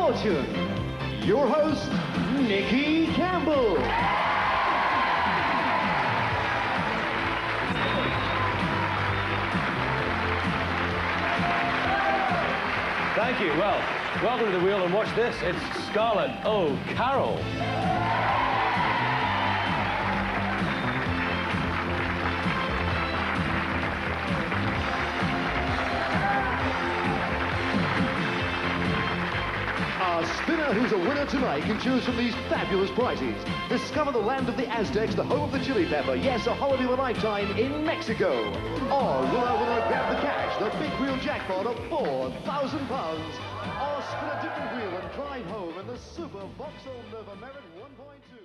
Fortune. Your host, Nicky Campbell. Thank you. Well, welcome to the wheel, and watch this. It's Scarlett. Oh, Carol. Our spinner who's a winner tonight can choose from these fabulous prizes. Discover the land of the Aztecs, the home of the chili pepper. Yes, a holiday of a lifetime in Mexico. Or will our winner grab the cash, the big wheel jackpot of £4,000? Or spin a different wheel and drive home in the super Vauxhall Nova Merit 1.2.